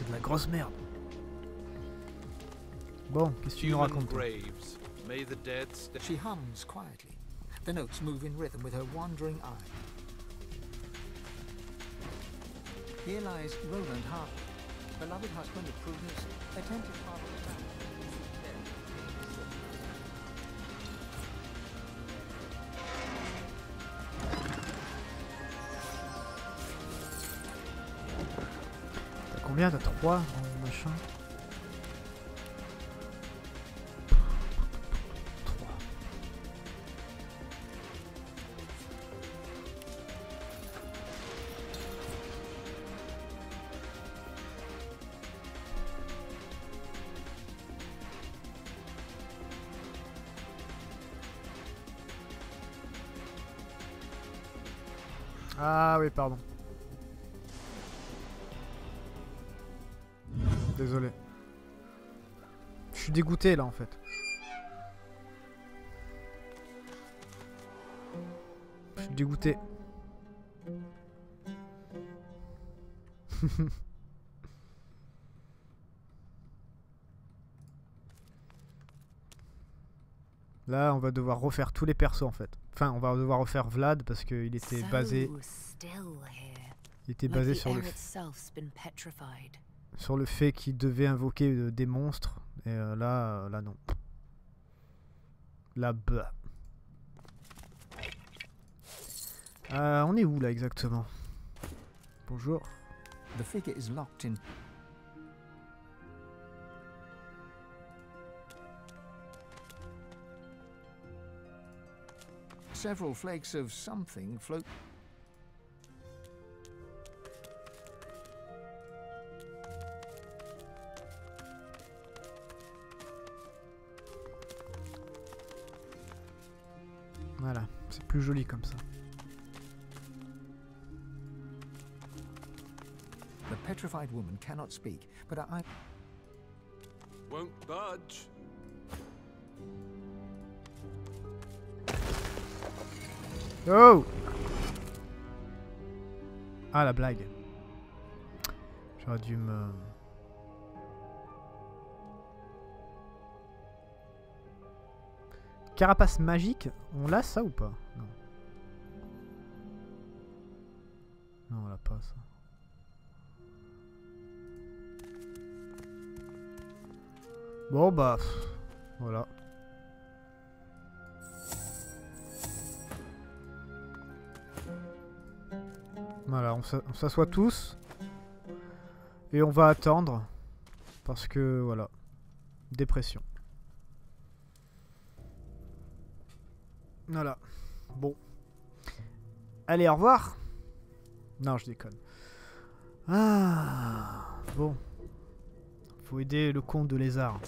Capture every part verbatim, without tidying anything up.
de la grosse merde. Bon, qu'est-ce que tu nous racontes? May the dead stay. She hums quietly. The notes move in rhythm with her wandering eye. Here lies Roland Harper, beloved husband of Prudence, attentive father of family. T'as combien? T'as trois en machin? Ah oui, pardon. Désolé. Je suis dégoûté là en fait. Je suis dégoûté. Là, on va devoir refaire tous les persos en fait. Enfin, on va devoir refaire Vlad parce qu'il était basé. Il était basé sur le, sur le fait qu'il devait invoquer euh, des monstres. Et euh, là, euh, là non. Là, bah. Euh, on est où là exactement? Bonjour. The figure is locked in. Several flakes of something float. Voilà, c'est plus joli comme ça. The petrified woman cannot speak, but I Won't budge. Oh! Ah, la blague. J'aurais dû me... Carapace magique, on l'a ça ou pas? Non. Non, on l'a pas ça. Bon bah, pff, voilà. Voilà, on s'assoit tous. Et on va attendre. Parce que, voilà. Dépression. Voilà. Bon. Allez, au revoir. Non, je déconne. Ah. Bon. Faut aider le comte de lézard.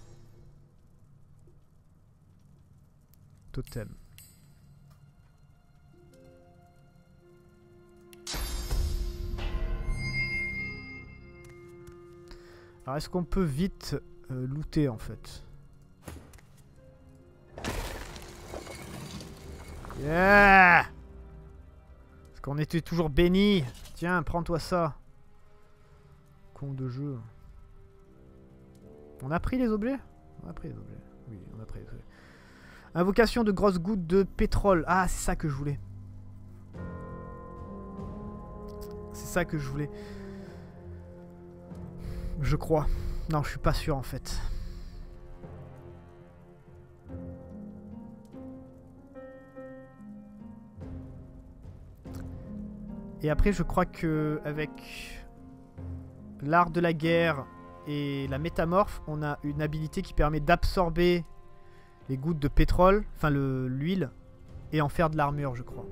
Totem. Alors est-ce qu'on peut vite euh, looter en fait? Yeah! Parce qu'on était toujours béni. Tiens, prends-toi ça. Con de jeu. On a pris les objets? On a pris les objets. Oui, on a pris les objets. Invocation de grosses gouttes de pétrole. Ah, c'est ça que je voulais. C'est ça que je voulais. Je crois. Non, je suis pas sûr en fait. Et après, je crois que avec l'art de la guerre et la métamorphe, on a une habilité qui permet d'absorber les gouttes de pétrole, enfin l'huile, et en faire de l'armure, je crois.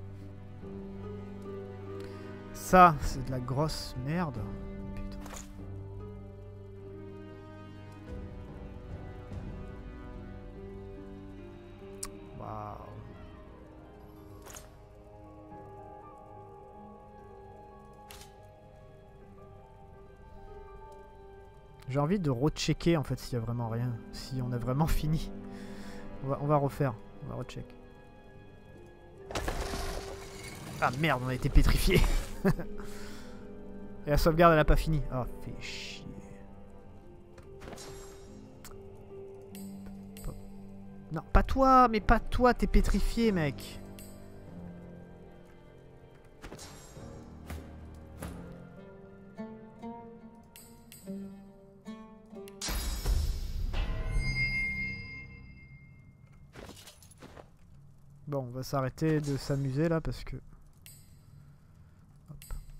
Ça, c'est de la grosse merde. Putain. Waouh. J'ai envie de rechecker en fait s'il y a vraiment rien, si on a vraiment fini. On va, on va refaire, on va recheck. Ah merde, on a été pétrifié. Et la sauvegarde elle a pas fini. Oh, fait chier. Non, pas toi, mais pas toi, t'es pétrifié, mec. Bon, on va s'arrêter de s'amuser là parce que... Hop.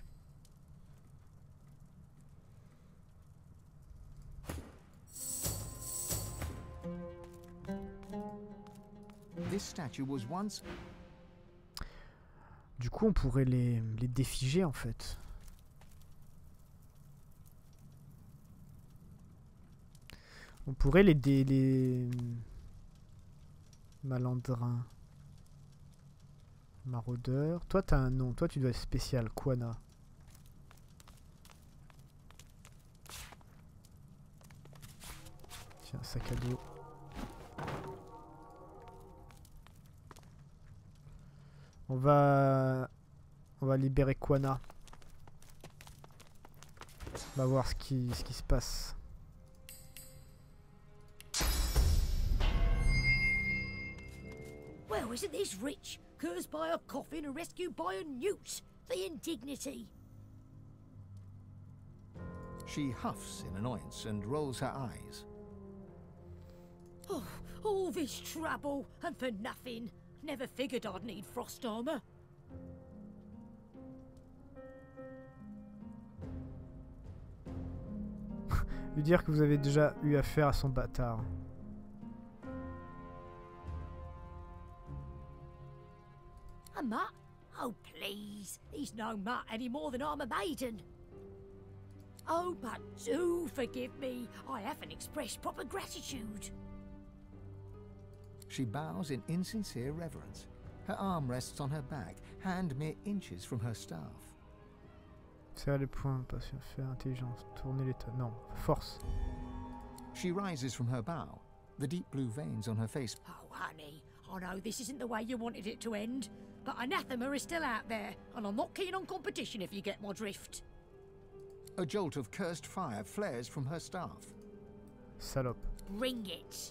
This statue was once... Du coup, on pourrait les, les défiger en fait. On pourrait les dé... les... Malandrins. Maraudeur. Toi, t'as un nom. Toi, tu dois être spécial. Quana. Tiens, sac à dos. On va... On va libérer Quana. On va voir ce qui, ce qui se passe. Well, isn't this rich? Cursed by a coffin and rescued by a newt. The indignity. She huffs in annoyance and rolls her eyes. Oh, all this trouble, and for nothing. Never figured I'd need frost armor. Lui dire que vous avez déjà eu affaire à son bâtard. A mutt? Oh, please. He's no mutt any more than I'm a maiden. Oh, but do forgive me. I haven't expressed proper gratitude. She bows in insincere reverence. Her arm rests on her back, hand mere inches from her staff. Serrer les poings, passion, faire intelligence, tourner les tas. Non, force. She rises from her bow, the deep blue veins on her face. Oh, honey, I know this isn't the way you wanted it to end, but anathema is still out there, and I'm not keen on competition if you get my drift. A jolt of cursed fire flares from her staff. Salope. Bring it.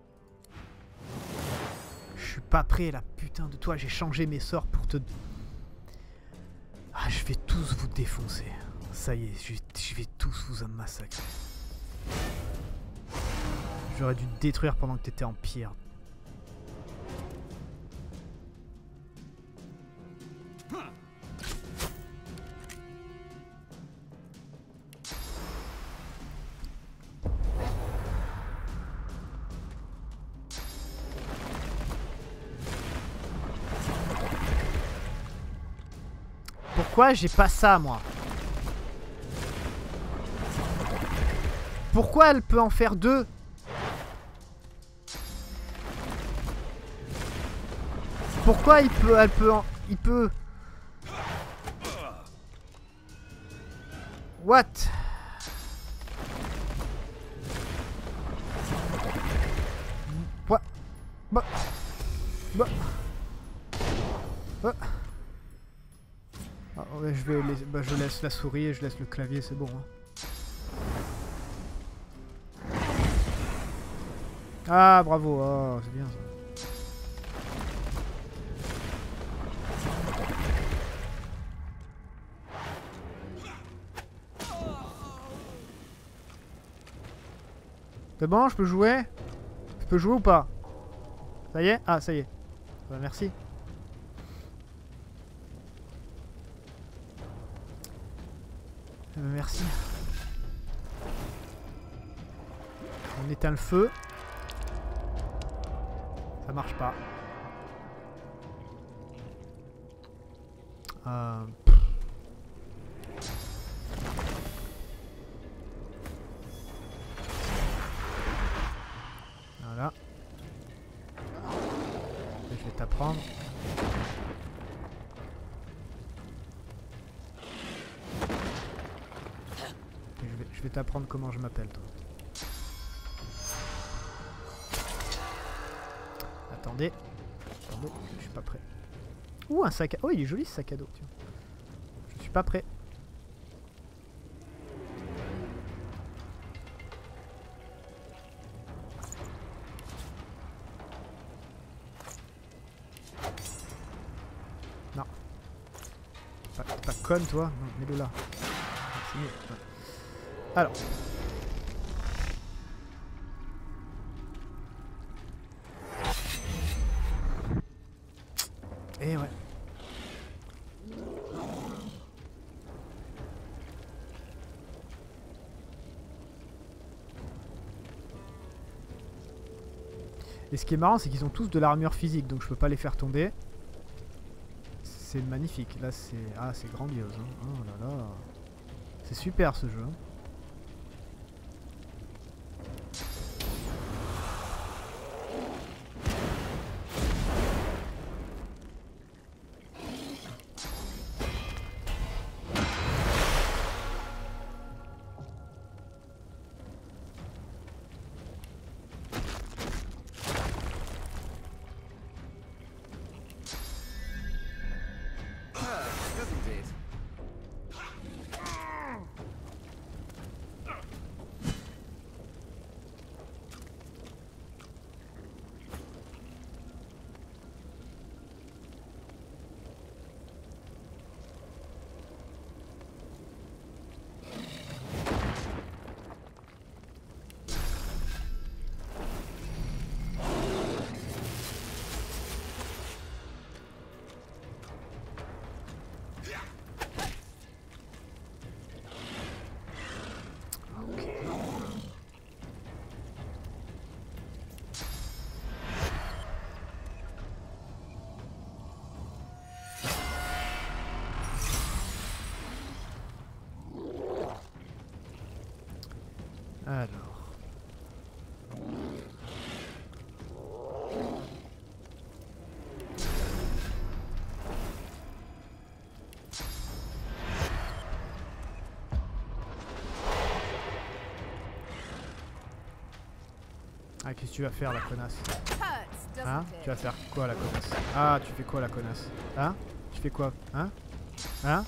Je suis pas prêt là, putain de toi, j'ai changé mes sorts pour te... Ah, je vais tous vous défoncer. Ça y est, je vais, je vais tous vous massacrer. J'aurais dû te détruire pendant que t'étais en pierre. Pourquoi j'ai pas ça, moi? Pourquoi elle peut en faire deux? Pourquoi il peut... Elle peut... En, il peut... What? What? Bah... Bah... Bah... Ah, ouais, je vais les... bah, je laisse la souris et je laisse le clavier, c'est bon. Hein. Ah, bravo, oh, c'est bien ça. C'est bon, je peux jouer? Je peux jouer ou pas? Ça y est? Ah, ça y est. Bah, merci. Euh, merci. On éteint le feu. Ça marche pas. Euh... Voilà. Je vais t'apprendre. Je vais t'apprendre comment je m'appelle, toi. Attendez. Attendez, je suis pas prêt. Ouh, un sac à... Oh, il est joli ce sac à dos, tiens. Je suis pas prêt. conne toi. Non, mets-le là. C'est mieux. Ouais. Alors. Et ouais. Et ce qui est marrant, c'est qu'ils ont tous de l'armure physique, donc je peux pas les faire tomber. C'est magnifique. Là, c'est ah, c'est grandiose. Hein. Oh là là, c'est super ce jeu. Hein. Alors. Ah, qu'est-ce que tu vas faire, la connasse? Hein? Tu vas faire quoi, la connasse? Ah, tu fais quoi, la connasse? Hein? Tu fais quoi? Hein? Hein?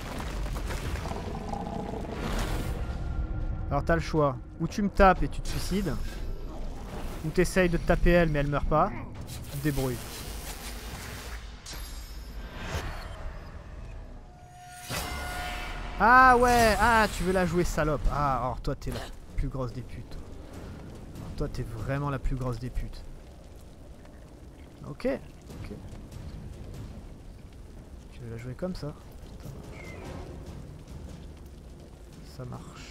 Alors t'as le choix, ou tu me tapes et tu te suicides, ou t'essayes de te taper elle mais elle meurt pas, tu te débrouilles. Ah ouais, ah tu veux la jouer salope. Ah alors toi t'es la plus grosse des putes. Alors, toi t'es vraiment la plus grosse des putes. Ok, ok. Tu veux la jouer comme ça. Ça marche. Ça marche.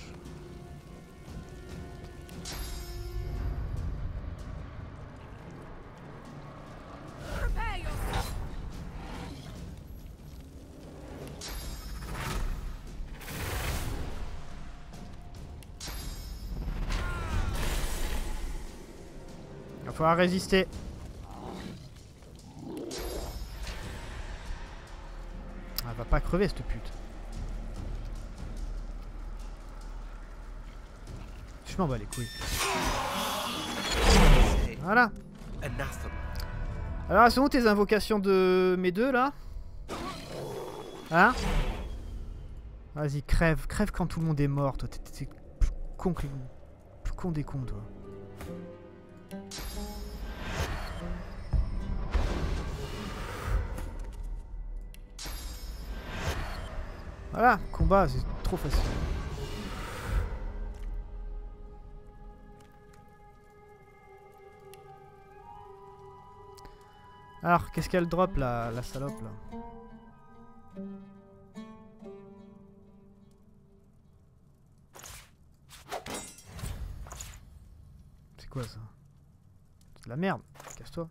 Il va falloir résister. Ah, elle va pas crever cette pute. Je m'en bats les couilles. Voilà. Alors, elles sont où tes invocations de mes deux là? Hein? Vas-y, crève. Crève quand tout le monde est mort, toi. T'es plus con que les... plus con des cons, toi. Voilà, combat, c'est trop facile. Alors, qu'est-ce qu'elle drop la, la salope là? C'est quoi ça? C'est de la merde, casse-toi.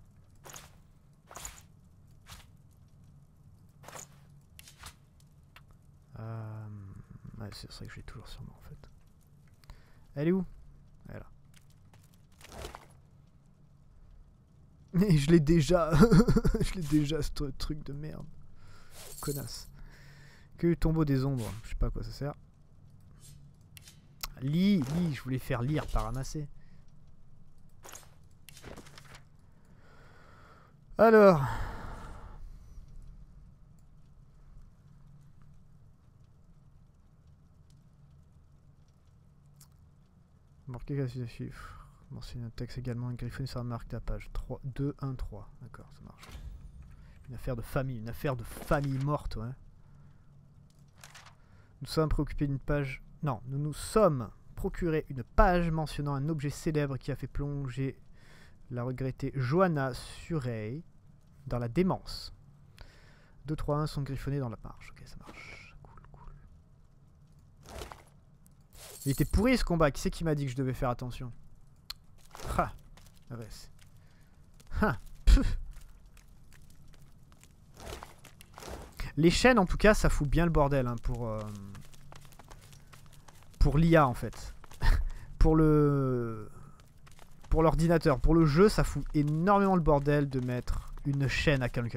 Euh... Ouais, c'est vrai que je l'ai toujours sur moi en fait. Elle est où? Elle est là. Mais je l'ai déjà. Je l'ai déjà ce truc de merde. Connasse. Que le tombeau des ombres. Je sais pas à quoi ça sert. Lis, lis, je voulais faire lire, pas ramasser. Alors. Marquer casse de chiffres. Mentionner un texte également, une griffonne sur la marque de la page. trois, deux, un, trois. D'accord, ça marche. Une affaire de famille, une affaire de famille morte, ouais. Nous sommes préoccupés d'une page... Non, nous nous sommes procuré une page mentionnant un objet célèbre qui a fait plonger la regrettée Johanna Surrey dans la démence. deux, trois, un sont griffonnés dans la marche. Ok, ça marche. Cool, cool. Il était pourri ce combat. Qui c'est qui m'a dit que je devais faire attention? Ha. Ah ouais, ha. Pff. Les chaînes, en tout cas, ça fout bien le bordel hein, pour, euh, pour l'I A en fait. pour le pour l'ordinateur. Pour le jeu, ça fout énormément le bordel de mettre une chaîne à quelqu'un.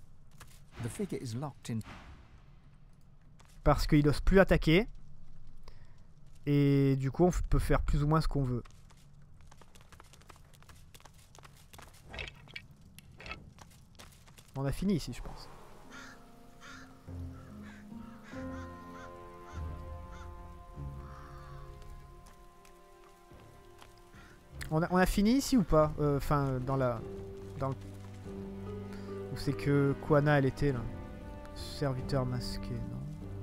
Parce qu'il n'ose plus attaquer. Et du coup, on peut faire plus ou moins ce qu'on veut. On a fini ici, je pense. On a, on a fini ici ou pas? Enfin, euh, dans la... Dans le... Où c'est que Quana, elle était, là? Serviteur masqué, non?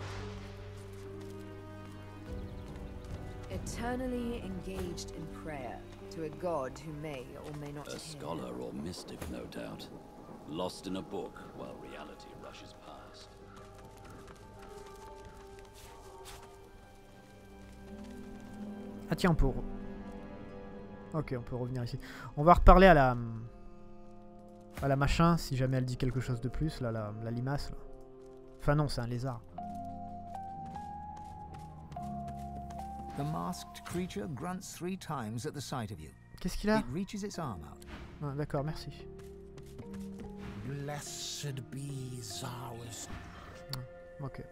Eternally engaged in prayer to a god who may or may not A hear. scholar or mystic, no doubt. Lost in a book while reality rushes past. Ah tiens, on peut... Ok, on peut revenir ici. On va reparler à la... À la machin, si jamais elle dit quelque chose de plus, là, la, la limace, là. Enfin non, c'est un lézard. The masked creature grunts three times at the sight of you. Qu'est-ce qu'il a? It reaches its arm out. Ah, d'accord, merci. Blessed be Zarwis. Ok.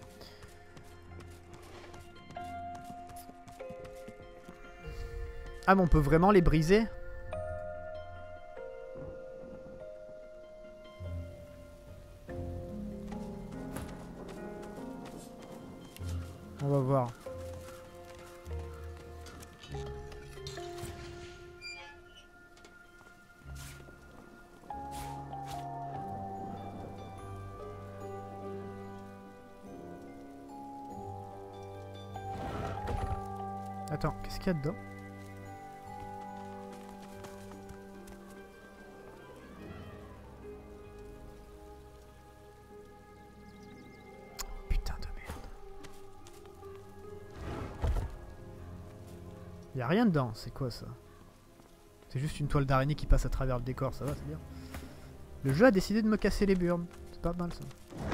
Ah mais on peut vraiment les briser? On va voir. Attends, qu'est-ce qu'il y a dedans? Putain de merde. Y a rien dedans, c'est quoi ça? C'est juste une toile d'araignée qui passe à travers le décor, ça va, c'est bien. Le jeu a décidé de me casser les burnes. C'est pas mal ça.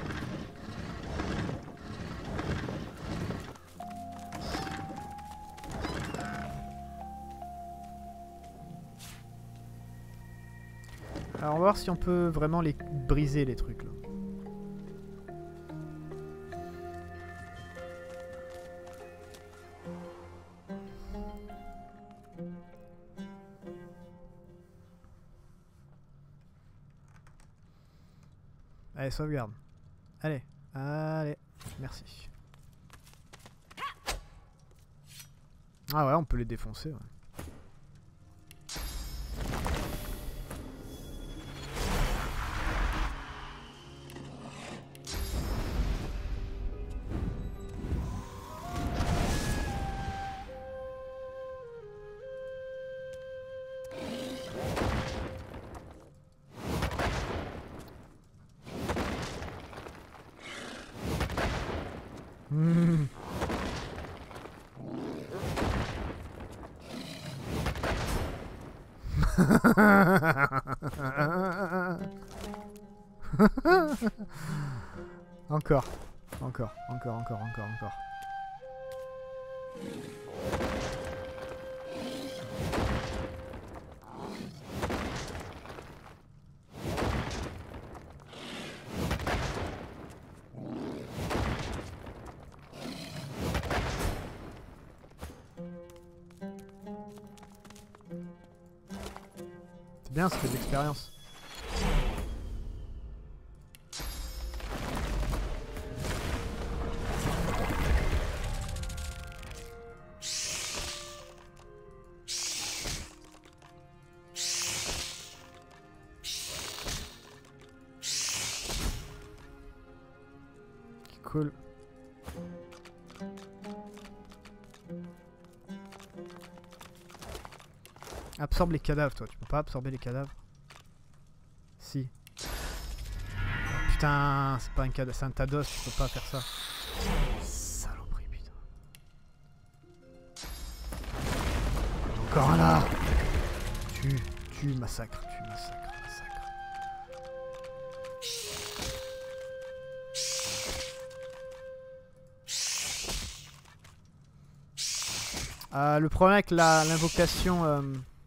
Alors on va voir si on peut vraiment les briser les trucs là. Allez, sauvegarde. Allez, allez, merci. Ah ouais, on peut les défoncer, ouais. Mmh. Encore, encore, encore, encore, encore, encore. C'est bien, ça fait de l'expérience. Cool. Absorbe les cadavres, toi. Tu peux pas absorber les cadavres? Si. Oh, putain, c'est pas un cadavre, c'est un tas d'os, tu peux pas faire ça. Saloperie, putain. Encore un là. Tu, tu, massacre, tu, massacre, massacre. Euh, le problème avec l'invocation... Euh...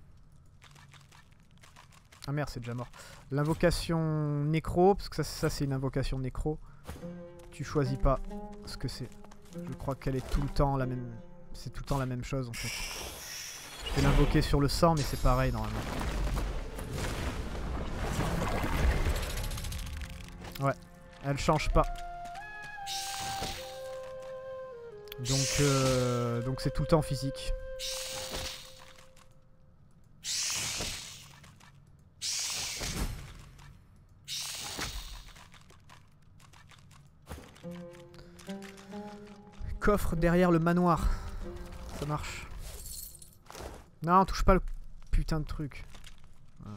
Ah merde, c'est déjà mort. L'invocation nécro, parce que ça, ça c'est une invocation nécro. Tu choisis pas ce que c'est. Je crois qu'elle est tout le temps la même... C'est tout le temps la même chose en fait. Je vais l'invoquer sur le sang, mais c'est pareil normalement. Ouais, elle change pas. Donc euh, donc c'est tout le temps physique. Coffre derrière le manoir. Ça marche. Non, touche pas le putain de truc. Voilà.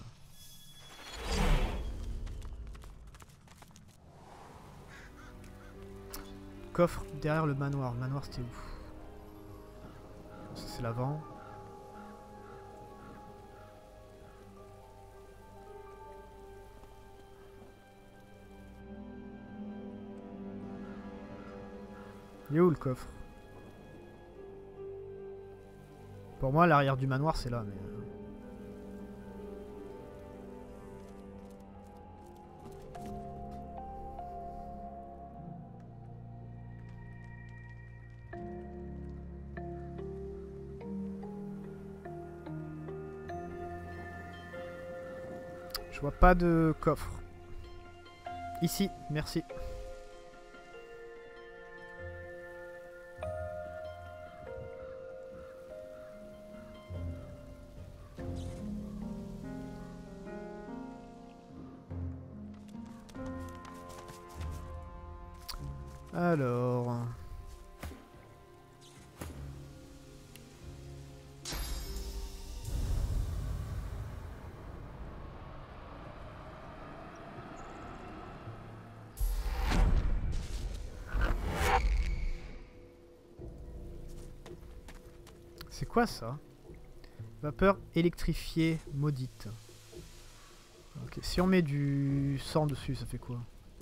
Coffre derrière le manoir. Le manoir c'était où? Ça c'est l'avant. Il est où le coffre? Pour moi l'arrière du manoir c'est là mais... Euh... Je vois pas de coffre. Ici, merci. Alors... C'est quoi ça? Vapeur électrifiée maudite. Ok, si on met du sang dessus, ça fait quoi?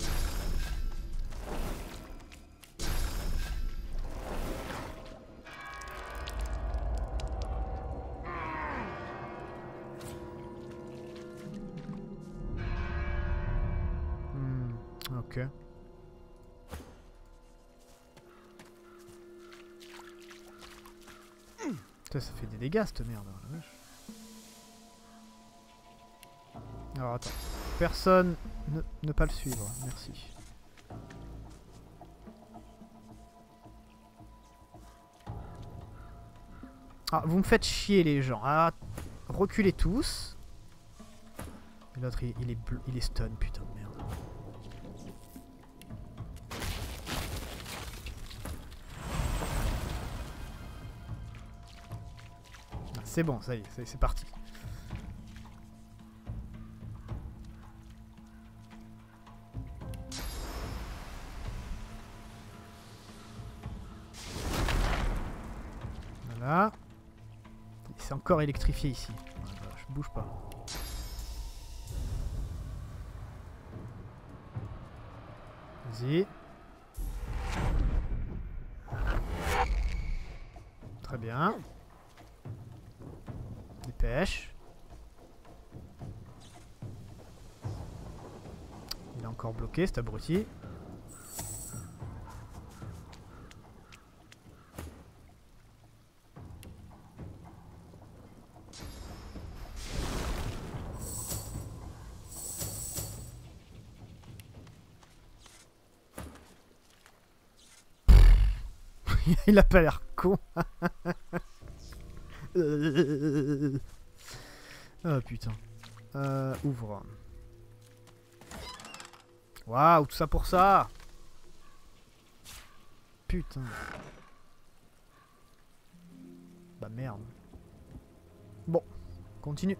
Hmm, ok. Putain, ça fait des dégâts cette merde, la vache. Alors attends, personne ne, ne pas le suivre, merci. Ah, vous me faites chier les gens. Ah, reculez tous. Et l'autre il, il est bleu, il est stun, putain de merde. C'est bon, ça y est, c'est parti. Voilà. C'est encore électrifié ici. Voilà, je bouge pas. Vas-y. Très bien. Dépêche. Il est encore bloqué cet abruti. Il a pas l'air con. Oh putain. Euh, ouvre. Waouh, tout ça pour ça. Putain. Bah merde. Bon. Continue.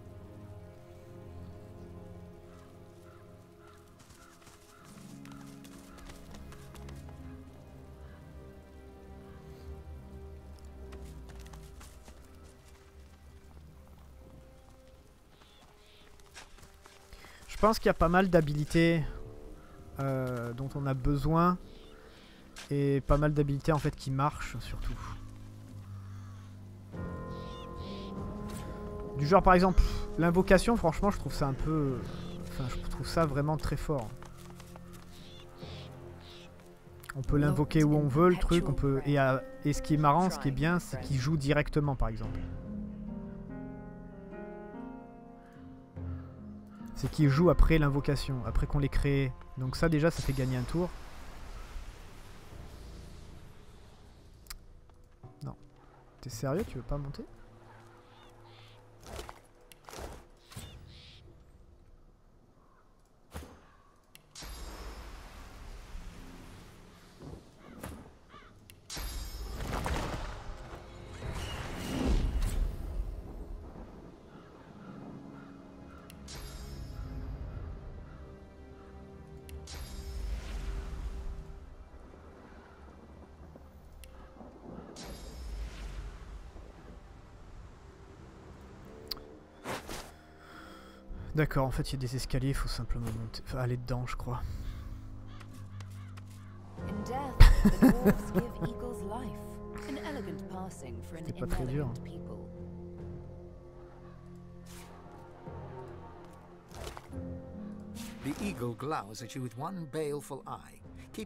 Je pense qu'il y a pas mal d'habilités euh, dont on a besoin et pas mal d'habilités en fait qui marchent surtout. Du genre par exemple l'invocation, franchement je trouve ça un peu... Enfin je trouve ça vraiment très fort. On peut l'invoquer où on veut le truc, on peut... Et, à... et ce qui est marrant, ce qui est bien, c'est qu'il joue directement par exemple. C'est qu'il joue après l'invocation, après qu'on l'ait créé. Donc ça déjà ça fait gagner un tour. Non. T'es sérieux, tu veux pas monter ? D'accord, en fait il y a des escaliers, il faut simplement monter, enfin, aller dedans je crois. C'était pas très dur. The eagle glowers at you with one baleful eye. Keep...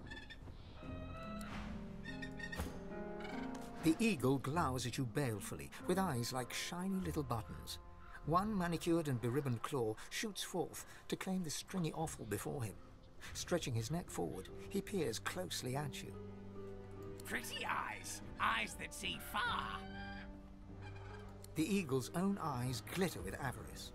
The eagle glowers at you balefully, with eyes like shiny little buttons. One manicured and beribboned claw shoots forth to claim the stringy offal before him. Stretching his neck forward, he peers closely at you. Pretty eyes, eyes that see far. The eagle's own eyes glitter with avarice.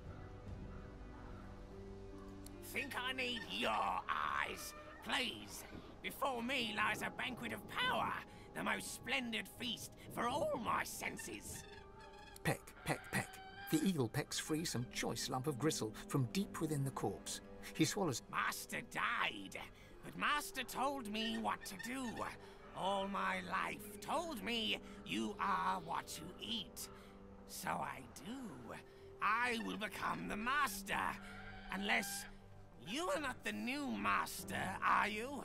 Think I need your eyes? Please. Before me lies a banquet of power, the most splendid feast for all my senses. Peck, peck, peck. The eagle pecks free some choice lump of gristle from deep within the corpse. He swallows... Master died, but Master told me what to do. All my life told me you are what you eat. So I do. I will become the Master. Unless you are not the new Master, are you?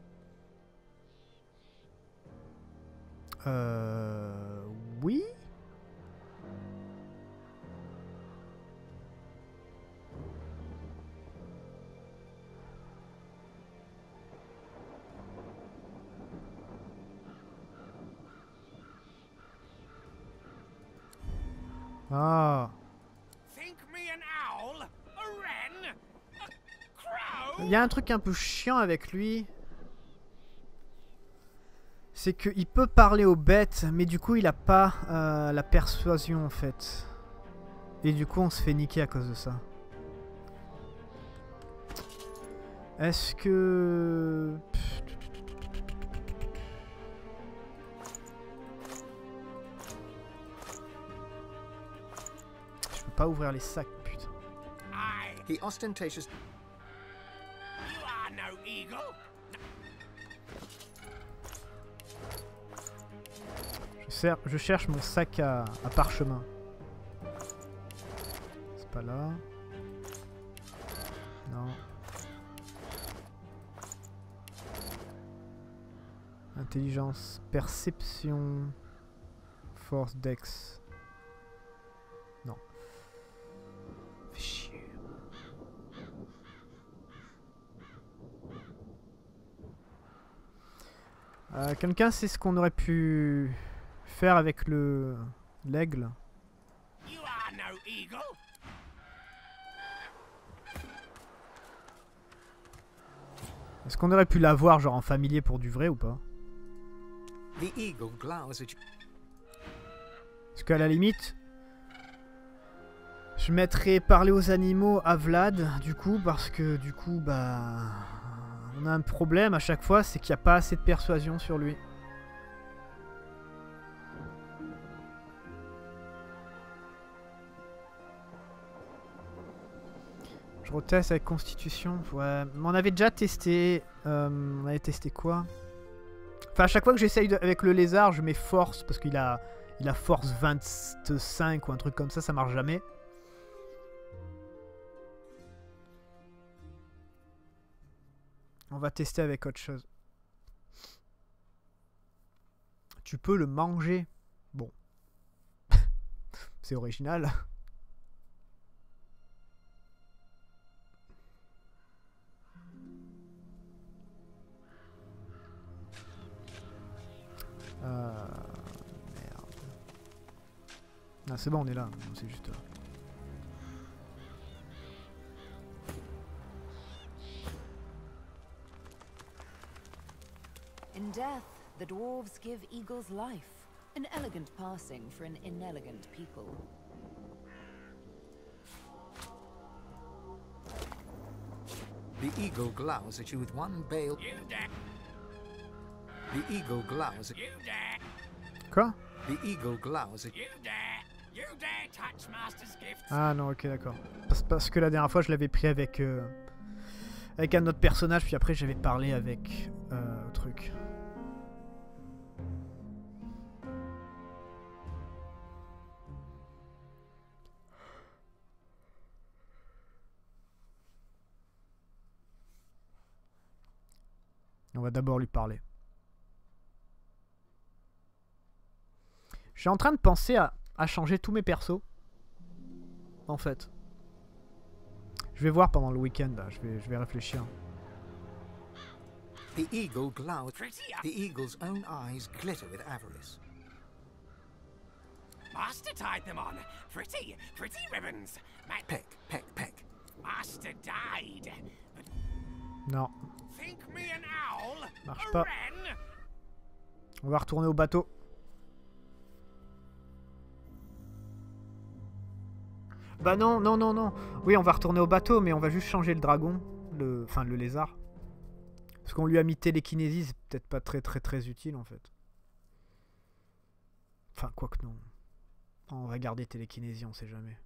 Euh... Oui. Ah. Il y a un truc un peu chiant avec lui. C'est qu'il peut parler aux bêtes, mais du coup il a pas euh, la persuasion en fait. Et du coup on se fait niquer à cause de ça. Est-ce que... Je peux pas ouvrir les sacs, putain. He ostentatious... You are no eagle. Je, sers... Je cherche mon sac à, à parchemin. C'est pas là. Non. Intelligence, perception, force, dex. Non. Fais chier. Euh, Quelqu'un sait ce qu'on aurait pu faire avec le l'aigle? You are no eagle. Est-ce qu'on aurait pu l'avoir genre en familier pour du vrai ou pas? The eagle glowers at you. Parce qu'à la limite, je mettrais parler aux animaux à Vlad, du coup, parce que du coup, bah, on a un problème à chaque fois, c'est qu'il n'y a pas assez de persuasion sur lui. reteste avec Constitution. Ouais, mais on avait déjà testé. Euh, on avait testé quoi? Enfin, à chaque fois que j'essaye de... avec le lézard, je mets force parce qu'il a, il a force vingt-cinq ou un truc comme ça, ça marche jamais. On va tester avec autre chose. Tu peux le manger. Bon. C'est original. Euh... Merde. Ah, c'est bon, on est là. C'est juste là. In death, the dwarves give eagles life. An elegant passing for an inelegant people. The eagle glows at you with one bale. You dare! The eagle glows at You dare! Quoi? The eagle glows at You dare! You dare touch Master's gifts! Ah non, ok, d'accord. Parce, parce que la dernière fois, je l'avais pris avec... Euh, avec un autre personnage, puis après, j'avais parlé avec... Euh, truc. On va d'abord lui parler. Je suis en train de penser à, à changer tous mes persos. En fait. Je vais voir pendant le week-end, là. Je vais, je vais réfléchir. the eagle glows. Pretty The eagle's own eyes glitter with avarice. Master tied them on. Pretty, pretty ribbons. Ma Peck, peck, peck. Master died. But Non. think me an owl? Marche A pas. wren? On va retourner au bateau. Bah non, non, non, non. Oui, on va retourner au bateau, mais on va juste changer le dragon. Le... Enfin, le lézard. Parce qu'on lui a mis télékinésie, c'est peut-être pas très très très utile en fait. Enfin, quoi que non. On va garder télékinésie, on sait jamais.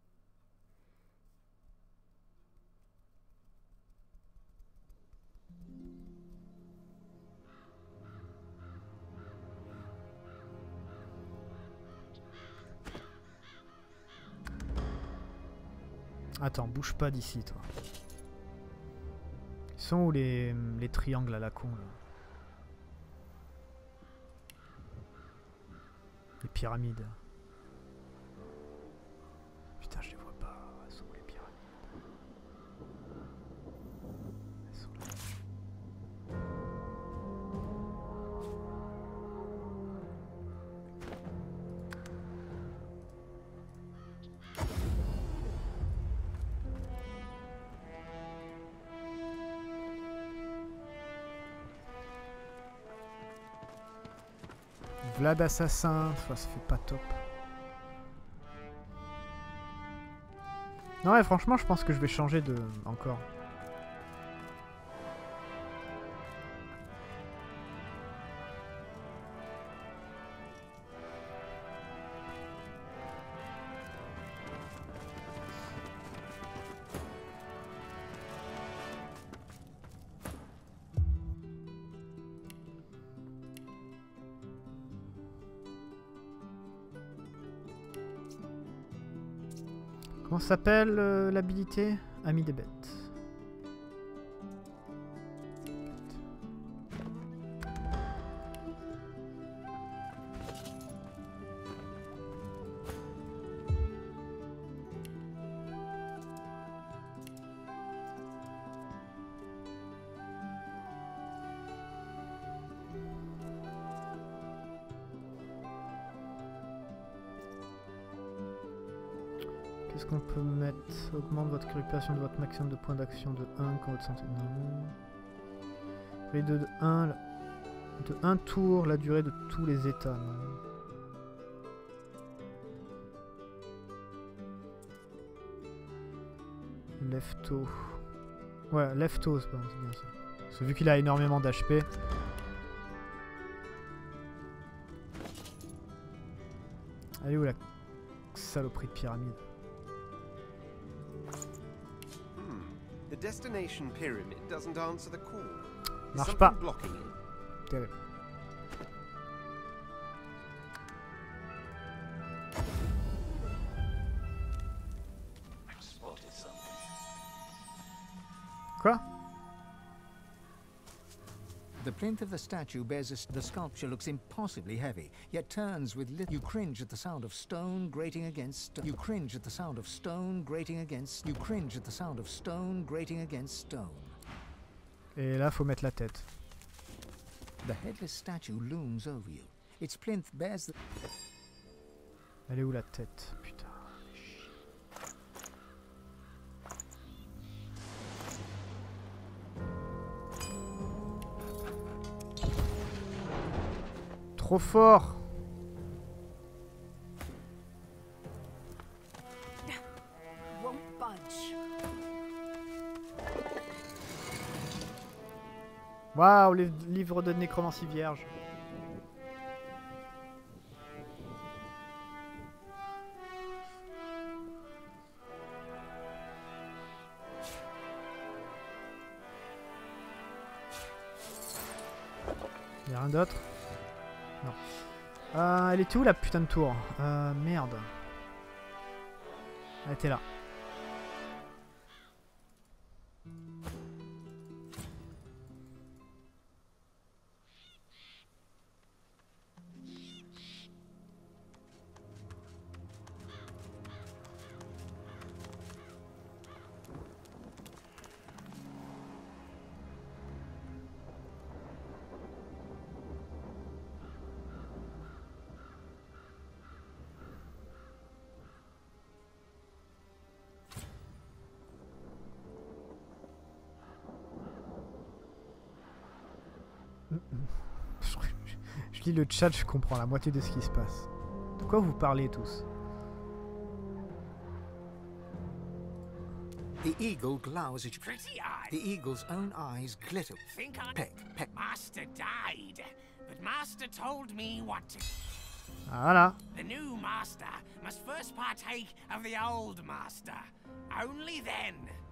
Attends, bouge pas d'ici, toi. Ils sont où les, les triangles à la con, là? Les pyramides. Putain, je les vois pas. Elles sont où les pyramides? Elles sont là. Vlad assassin, enfin, ça fait pas top. Non ouais, franchement je pense que je vais changer de... encore. Comment s'appelle euh, l'habilité? Ami des bêtes. Qu'est-ce qu'on peut mettre? Augmente votre récupération de votre maximum de points d'action de un quand votre santé. Non. Et de, de un, de un tour la durée de tous les états. Non. Lefto. Ouais, Lefto, c'est bien ça. Parce que vu qu'il a énormément d'H P. Elle est où la saloperie de pyramide? The destination pyramid doesn't answer the call. Is Marche something pas. blocking it? Terrible. I've spotted something. Quoi? The plinth of the statue bears a s the sculpture looks impossibly heavy, yet turns with lit. You cringe at the sound of stone grating against. You cringe at the sound of stone grating against. You cringe at the sound of stone grating against stone. Et là, faut mettre la tête. The headless statue looms over you. Its plinth bears the. Elle est où la tête? Putain. Trop fort. Won't budge. Waouh, le livre de nécromancie vierge. Y'a rien d'autre? Non. Euh, elle était où la putain de tour? Euh, merde. Elle était là. Je lis le chat, je comprends la moitié de ce qui se passe. De quoi vous parlez tous? The eagle glowers at you. Pretty eye. The eagle's own eyes glitter. Think I... Peck, peck. Master died, but Master told me what to... Voilà. The new Master must first partake of the old Master. Only then.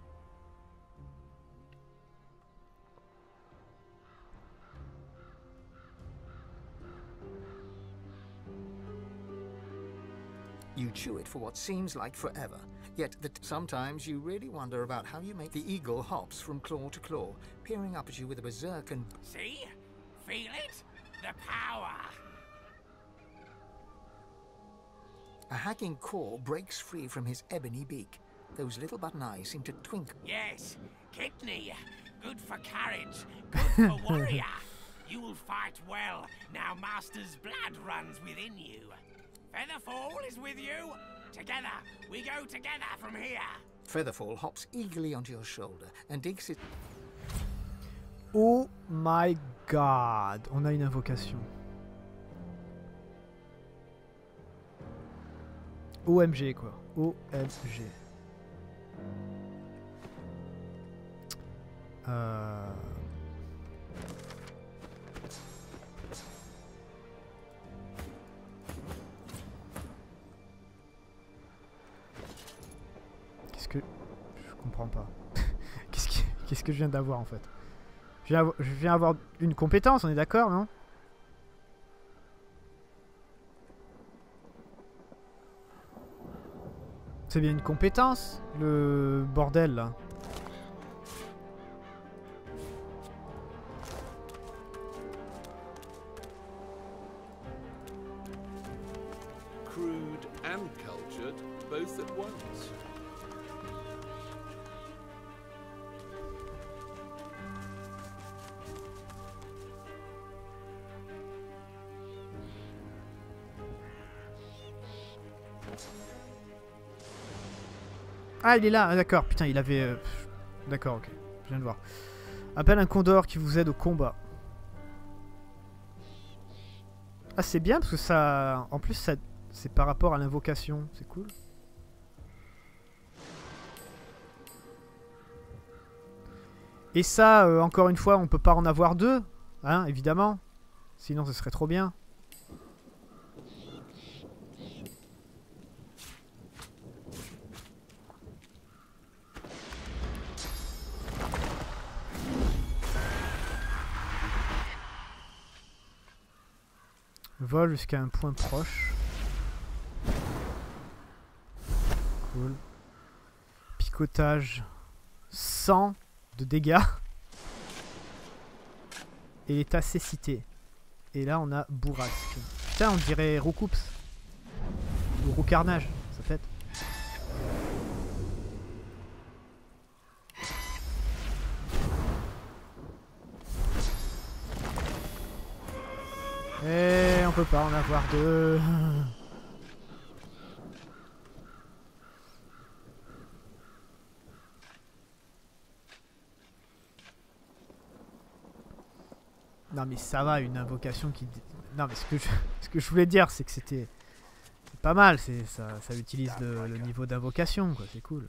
You chew it for what seems like forever. Yet that sometimes you really wonder about how you make the eagle hops from claw to claw, peering up at you with a berserk and... See? Feel it? The power. A hacking claw breaks free from his ebony beak. Those little button eyes seem to twinkle. Yes, kidney. Good for courage. Good for warrior. You'll fight well. Now Master's blood runs within you. Featherfall is with you. Together, we go together from here. Featherfall hops eagerly onto your shoulder and digs it. Oh my god. On a une invocation. O M G quoi. O M G. Euh... Qu'est-ce que... Je comprends pas. Qu'est-ce que... Qu'est-ce que je viens d'avoir en fait? Je viens, avoir... je viens avoir une compétence, on est d'accord, non? C'est bien une compétence, le bordel là. Crude and cultured, both at once. Ah, il est là, ah, d'accord, putain, il avait... Euh... D'accord, ok, je viens de voir. Appelle un condor qui vous aide au combat. Ah, c'est bien parce que ça... En plus, ça... c'est par rapport à l'invocation, c'est cool. Et ça, euh, encore une fois, on peut pas en avoir deux, hein, évidemment. Sinon, ce serait trop bien. Vol jusqu'à un point proche. Cool. Picotage. cent de dégâts. Et l'état cécité. Et là on a bourrasque. Putain, on dirait Roucoups. Ou Roucarnage, ça peut être. Et on peut pas en avoir deux. Non mais ça va, une invocation qui... Non mais ce que je, ce que je voulais dire c'est que c'était pas mal, c'est ça, ça utilise le, le niveau d'invocation quoi, c'est cool.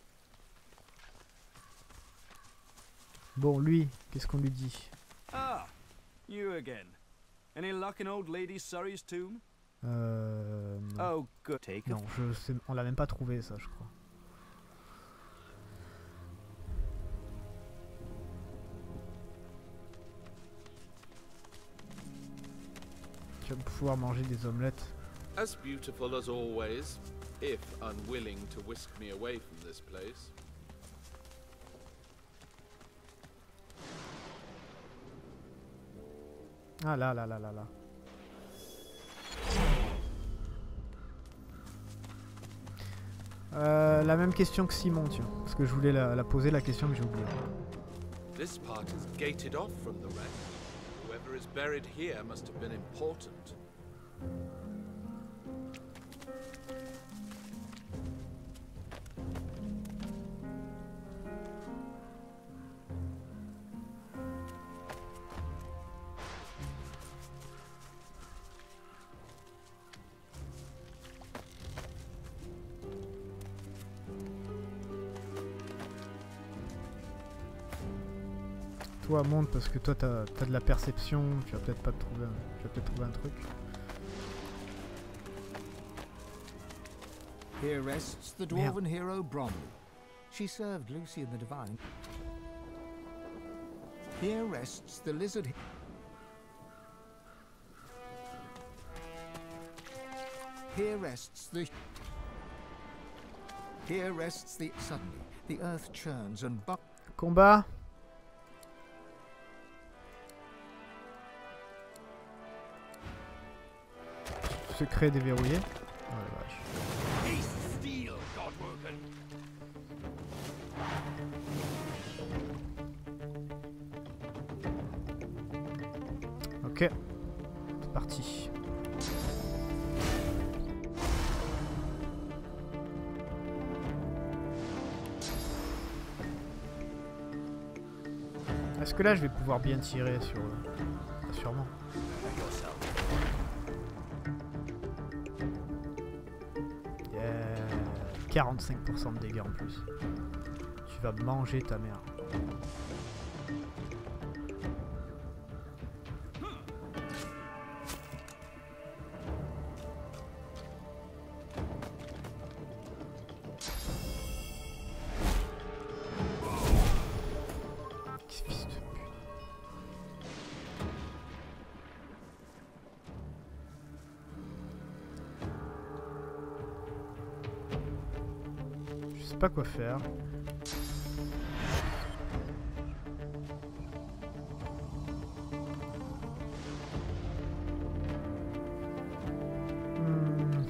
Bon lui, qu'est-ce qu'on lui dit? Ah, you again. Any luck in old lady Surrey's tomb? Euh... Non, oh, good. Take non je sais, on l'a même pas trouvé ça je crois. Tu vas pouvoir manger des omelettes. As beautiful as always, if unwilling to whisk me away from this place. Ah là là là là là. Euh, la même question que Simon, tiens, parce que je voulais la, la poser la question que j'ai oubliée. This part is gated off from the wreck. Whoever is buried here must have been important. Toi monte parce que toi t'as as de la perception, tu vas peut-être pas te trouver un, tu vas peut-être trouver un truc. Here rests the dwarven hero Bromley. She served Lucy and the Divine. Here rests the lizard. Here rests the. Here rests the. Suddenly, the earth churns and bu. Combat. Secret déverrouillé. Oh la vache. Ok, c'est parti. Est-ce que là je vais pouvoir bien tirer sur... Euh, sûrement. quarante-cinq pour cent de dégâts en plus. Tu vas manger ta mère. Fils de pute. Je sais pas quoi faire. Hmm.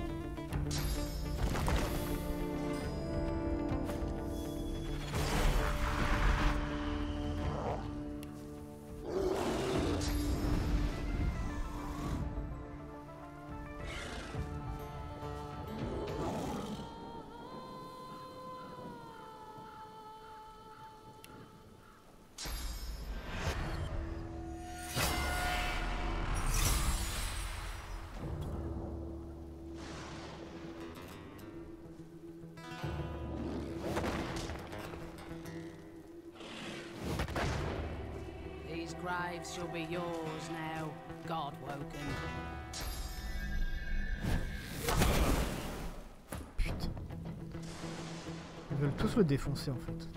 These graves shall be yours now, Godwoken. Putain. Ils veulent tous le défoncer en fait.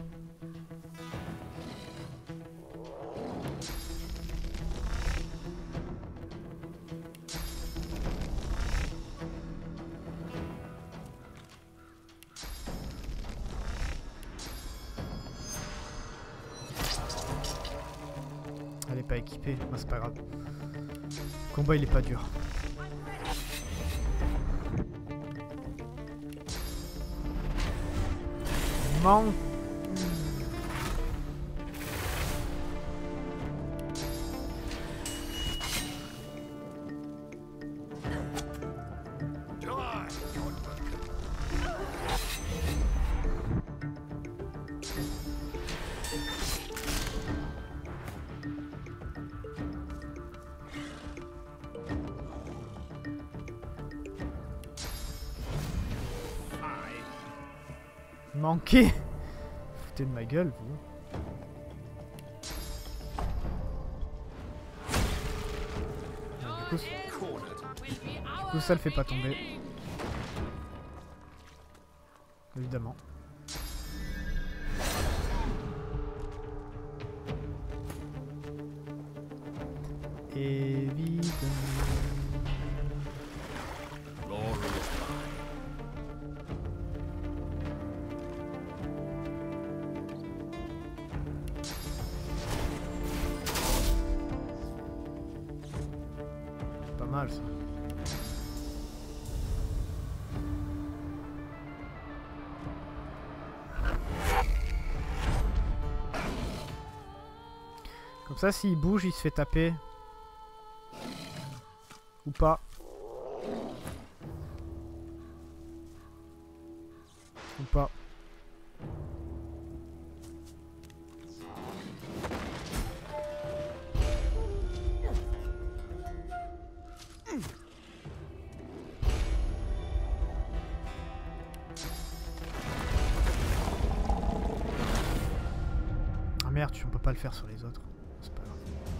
pas équipé. Moi, c'est pas grave. Le combat, il est pas dur. Manque. Manqué. Foutez de ma gueule, vous. Du coup, du coup, ça le fait pas tomber. Évidemment. Évidemment. Pas mal ça. Comme ça, s'il bouge, il se fait taper. Ou pas. Ou pas. Ah merde, on peut pas le faire sur les autres. C'est pas grave.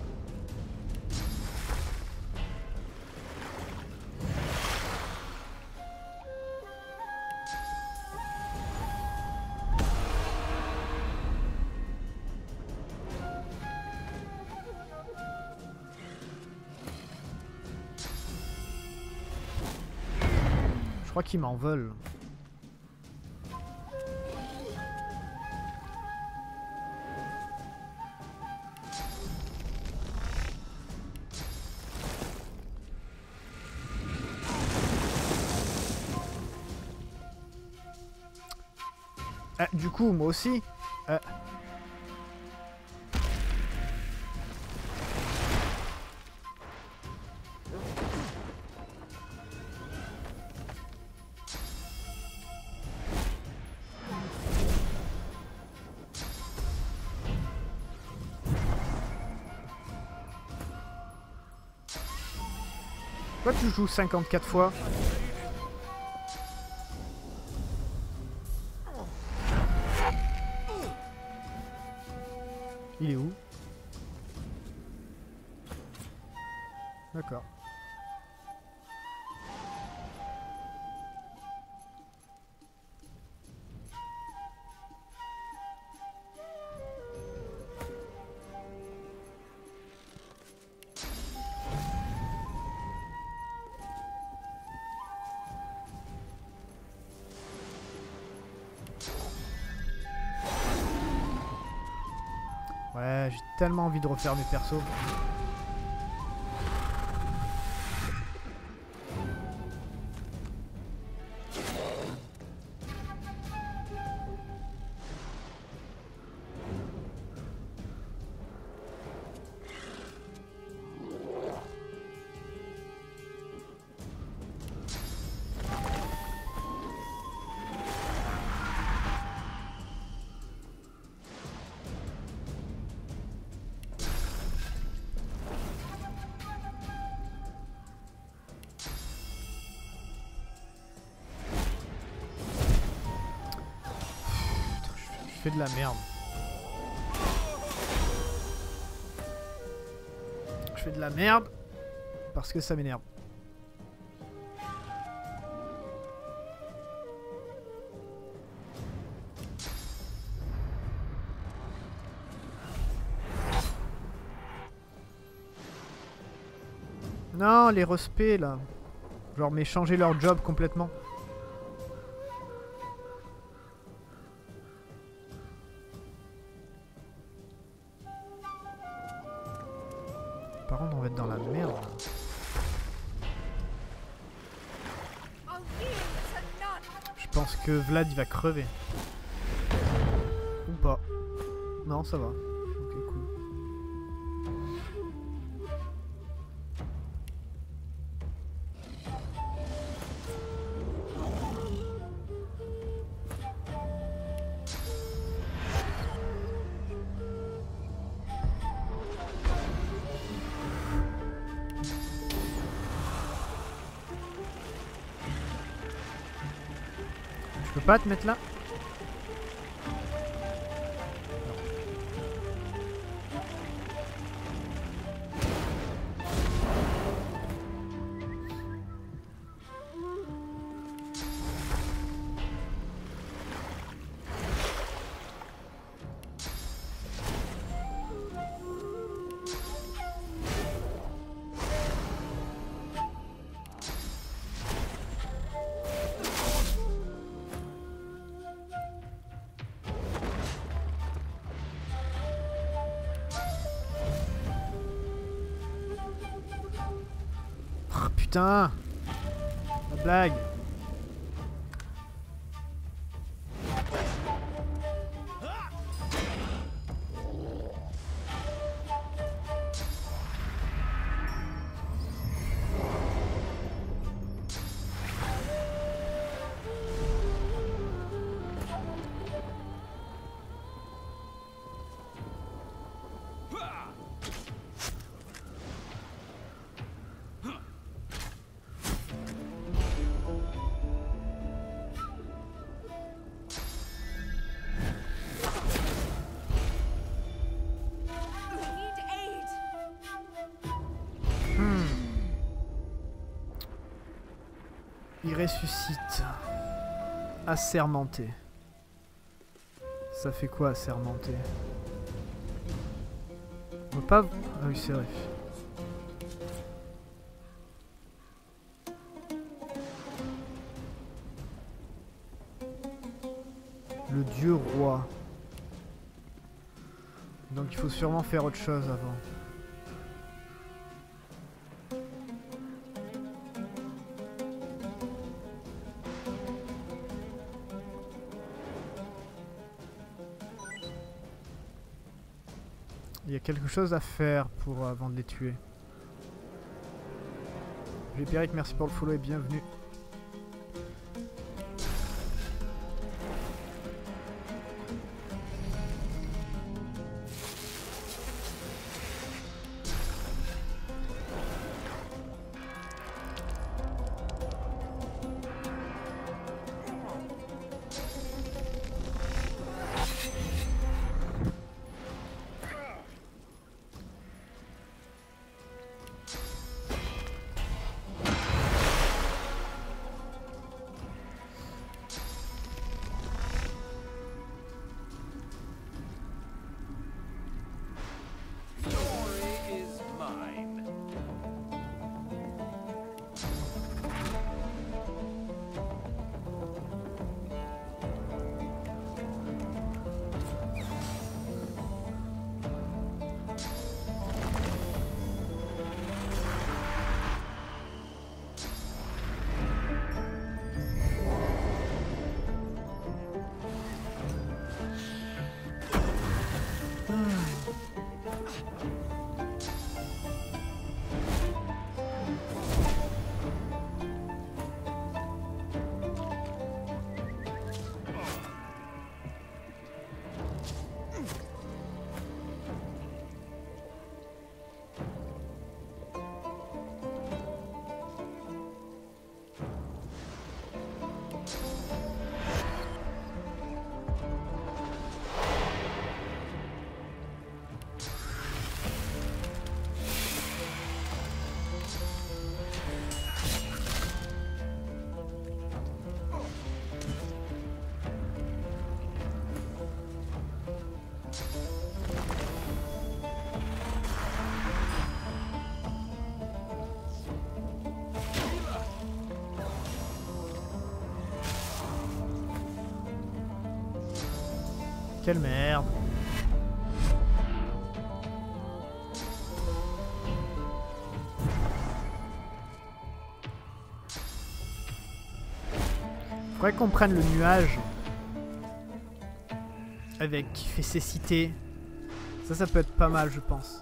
Je crois qu'ils m'en veulent. Ah, du coup, moi aussi. Ah. Pourquoi tu joues cinquante-quatre fois? Il est où? D'accord. Ouais, j'ai tellement envie de refaire mes persos. Je fais de la merde. Je fais de la merde parce que ça m'énerve. Non, les respects là. Genre mais changer leur job complètement. pense que Vlad il va crever. Ou pas. Non, ça va. Ok, cool. Je peux pas te mettre là? Putain, la blague. Il ressuscite. Assermenté. Ça fait quoi assermenté? On peut pas... Ah oui c'est vrai. Le dieu roi. Donc il faut sûrement faire autre chose avant. Il y a quelque chose à faire pour euh, avant de les tuer. Lépéric, merci pour le follow et bienvenue. Quelle merde. Faudrait qu'on prenne le nuage avec qui fait cécité. Ça, ça peut être pas mal, je pense.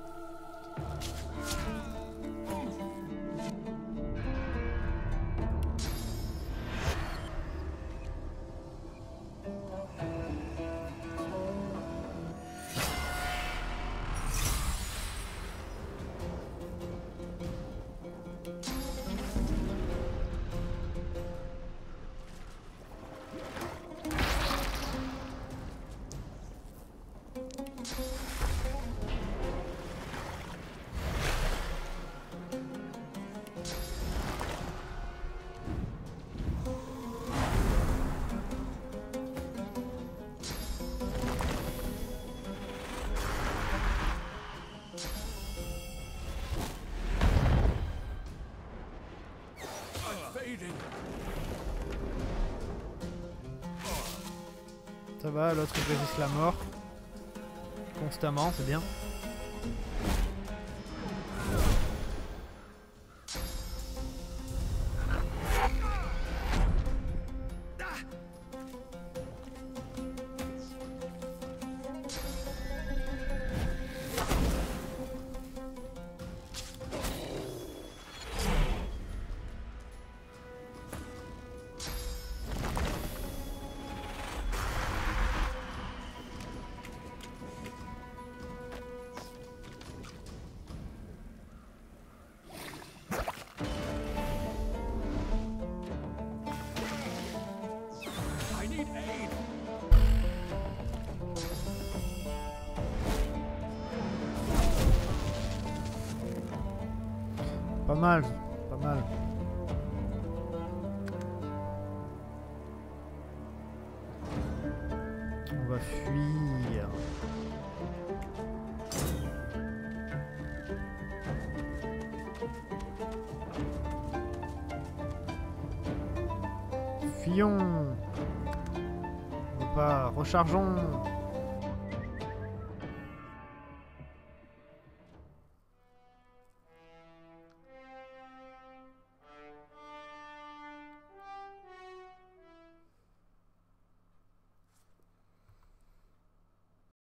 Ça va, l'autre il résiste la mort. Constamment, c'est bien. Pas mal, pas mal. On va fuir. Fuyons. On va pas. Rechargeons.